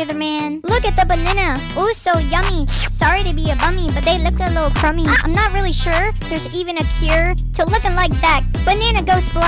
man. Look at the banana. Ooh, so yummy. Sorry to be a bummy, but they look a little crummy. I'm not really sure there's even a cure to looking like that. Banana ghost blood.